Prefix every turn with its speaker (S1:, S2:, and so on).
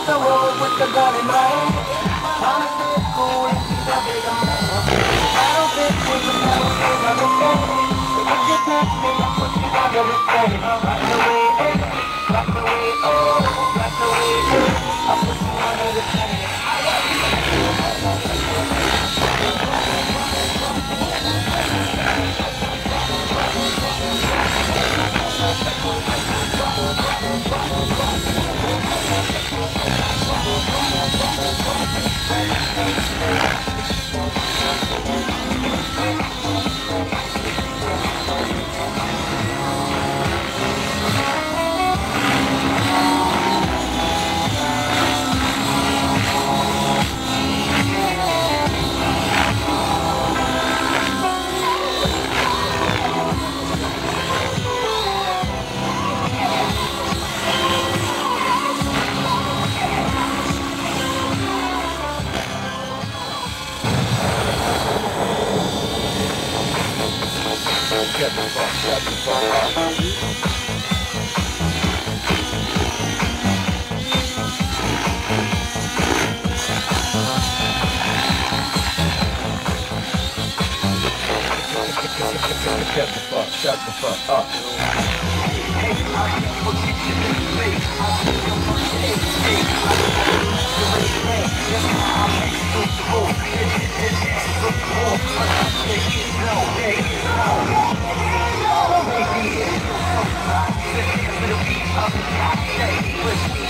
S1: the road with the gun in my hand. I'm still cool and she's a bigger man. I don't fit with the metal, I understand. If you touch me, I put you under the sand. Like the way it, like the way oh, like the way it, I put you under the sand.
S2: Shut the fuck up. Shut the fuck up.
S1: Baby,